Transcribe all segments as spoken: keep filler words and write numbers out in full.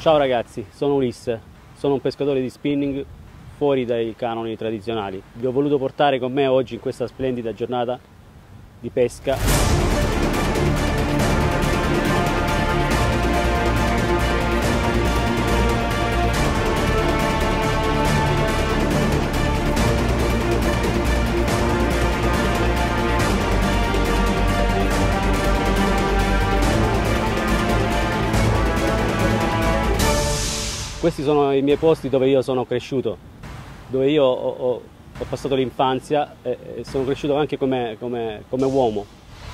Ciao ragazzi, sono Ulisse, sono un pescatore di spinning fuori dai canoni tradizionali. Vi ho voluto portare con me oggi in questa splendida giornata di pesca. Questi sono i miei posti dove io sono cresciuto, dove io ho, ho, ho passato l'infanzia e, e sono cresciuto anche come, come, come uomo.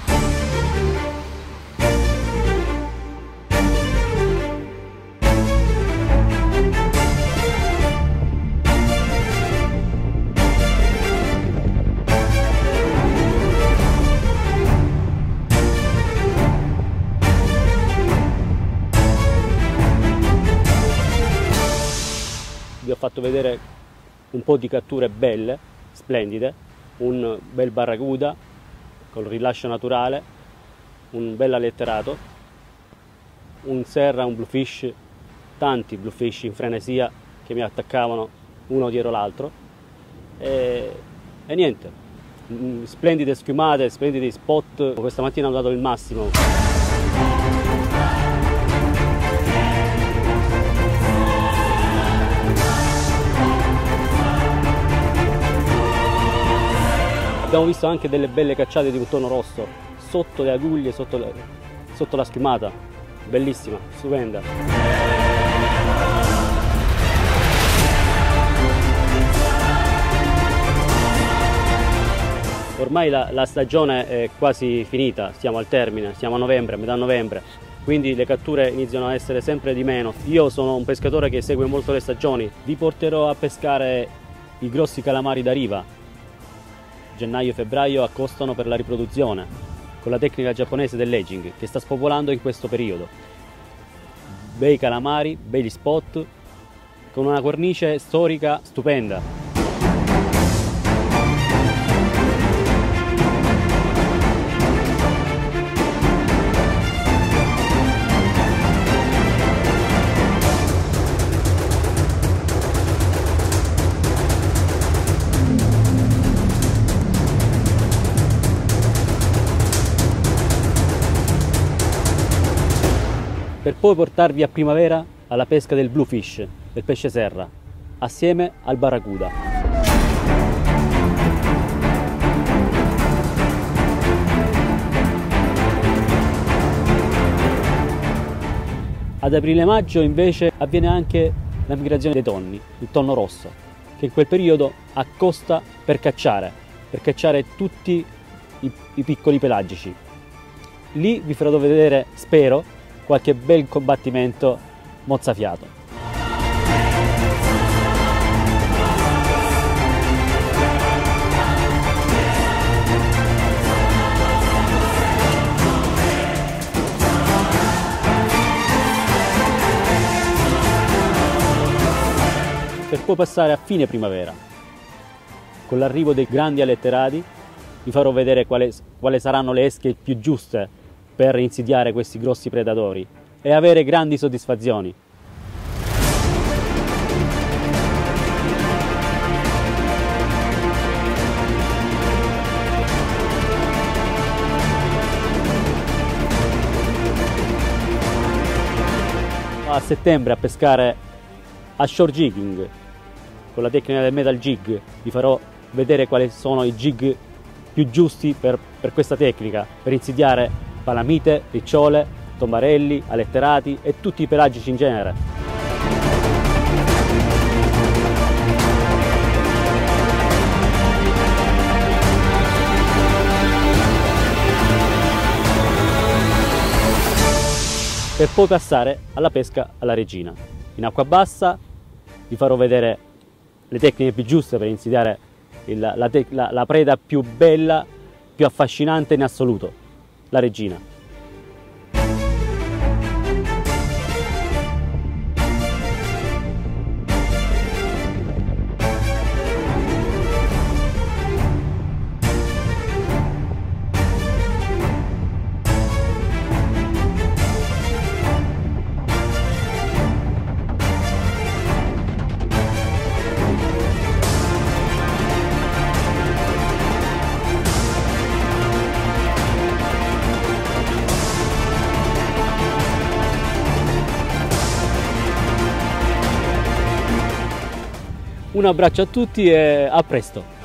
Vi ho fatto vedere un po' di catture belle, splendide, un bel barracuda col rilascio naturale, un bel alletterato, un serra, un bluefish, tanti bluefish in frenesia che mi attaccavano uno dietro l'altro e, e niente, splendide schiumate, splendidi spot. Questa mattina ho dato il massimo. Abbiamo visto anche delle belle cacciate di un tonno rosso, sotto le aguglie, sotto, le, sotto la schiumata, bellissima, stupenda. Ormai la, la stagione è quasi finita, siamo al termine, siamo a novembre, a metà novembre, quindi le catture iniziano a essere sempre di meno. Io sono un pescatore che segue molto le stagioni, vi porterò a pescare i grossi calamari da riva. Gennaio e febbraio accostano per la riproduzione, con la tecnica giapponese dell'edging che sta spopolando in questo periodo. Bei calamari, begli spot, con una cornice storica stupenda. Per poi portarvi a primavera alla pesca del bluefish, del pesce serra, assieme al barracuda. Ad aprile-maggio invece avviene anche la migrazione dei tonni, il tonno rosso, che in quel periodo accosta per cacciare, per cacciare tutti i, i piccoli pelagici. Lì vi farò vedere, spero, qualche bel combattimento mozzafiato. Per poi passare a fine primavera. Con l'arrivo dei grandi alletterati vi farò vedere quali, quali saranno le esche più giuste per insidiare questi grossi predatori e avere grandi soddisfazioni. A settembre a pescare a shore jigging con la tecnica del metal jig. Vi farò vedere quali sono i jig più giusti per, per questa tecnica, per insidiare palamite, ricciole, tombarelli, alletterati e tutti i pelagici in genere. Per poi passare alla pesca alla regina. In acqua bassa vi farò vedere le tecniche più giuste per insidiare il, la, la, la preda più bella, più affascinante in assoluto. La regina. Un abbraccio a tutti e a presto!